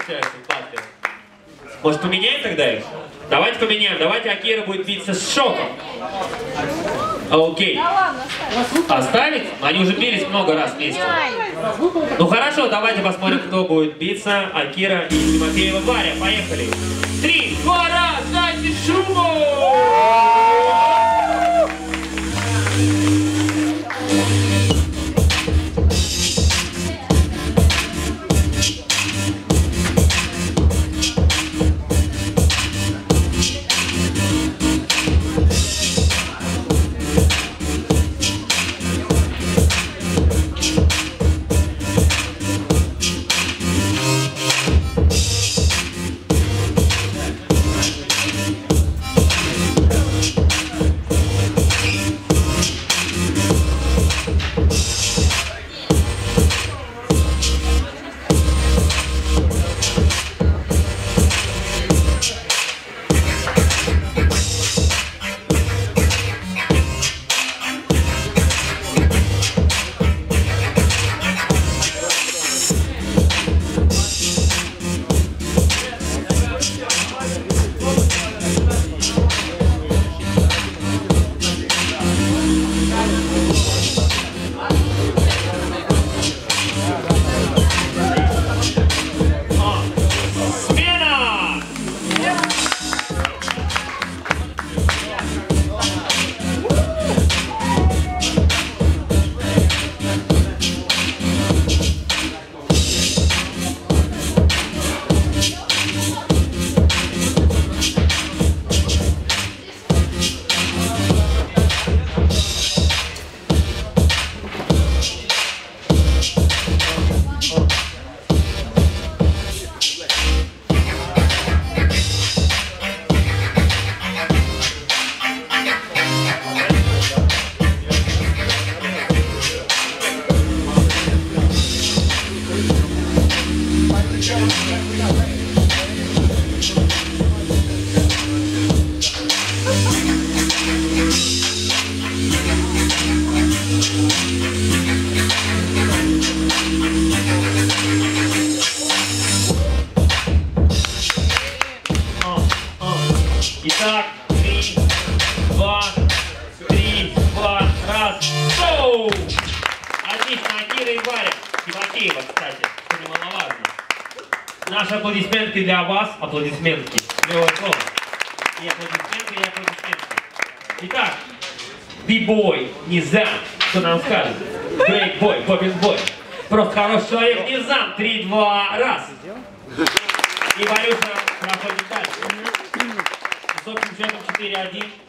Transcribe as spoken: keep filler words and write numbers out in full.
встречаются в батле. Может, поменяем тогда их? Давайте поменяем. Давайте Акира будет биться с Шоком. Окей. Оставить? Они уже бились много раз вместе. Ну хорошо, давайте посмотрим, кто будет биться. Акира и Тимофеева Варя. Поехали. Три, два, раз, дайте шуму! Итак, три, два, три, два, раз, гоу! Отлично, Акира и Варя. Тимофеева, кстати, что немаловажно. Наши аплодисменты для вас. Аплодисменты. Левое слово. И аплодисменты, и аплодисменты. Итак, би-бой, Низам, что нам скажет? Брейк-бой, поппинг-бой. Просто хороший человек, Низам. Три, два, раз. И Варюша проходит дальше. С общим счетом четыре один.